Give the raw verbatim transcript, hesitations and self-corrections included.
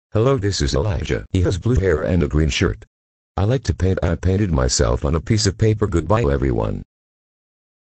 Hello, this is Elijah. He has blue hair and a green shirt. I like to paint. I painted myself on a piece of paper. Goodbye everyone.